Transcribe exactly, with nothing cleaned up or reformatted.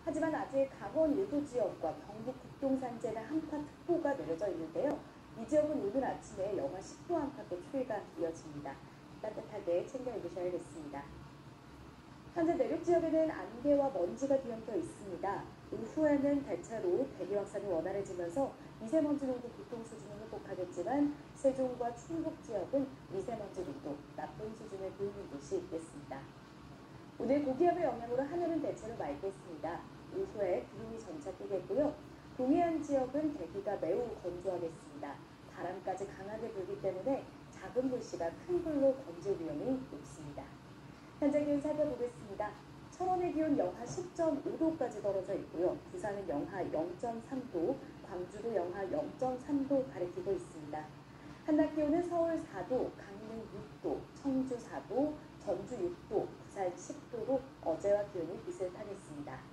하지만 아직 강원 일부 지역과 경북 북동산지에는 한파특보가 내려져 있는데요. 이 지역은 오늘 아침에 영하 십 도 안팎의 추위가 이어집니다. 따뜻하게 챙겨 입으셔야겠습니다. 현재 내륙 지역에는 안개와 먼지가 뒤엉켜 있습니다. 이후에는 대체로 대기 확산이 원활해지면서 미세먼지 농도 보통 수준을 회복하겠지만 세종과 충북 지역은 미세먼지 농도 나쁨 수준을 보이는 곳이 있겠습니다. 오늘 고기압의 영향으로 하늘은 대체로 맑겠습니다. 이후에 구름이 점차 끼겠고요. 동해안 지역은 대기가 매우 건조하겠습니다. 바람까지 강하게 불기 때문에 작은 불씨가 큰 불로 번질 위험이 높습니다. 현재 기온 살펴보겠습니다. 철원의 기온 영하 십 점 오 도까지 떨어져 있고요. 부산은 영하 영 점 삼 도, 광주도 영하 영 점 삼 도 가리키고 있습니다. 한낮 기온은 서울 사 도, 강릉 육 도, 청주 사 도, 전주 육 도, 부산 십 도로 어제와 기온이 비슷하겠습니다.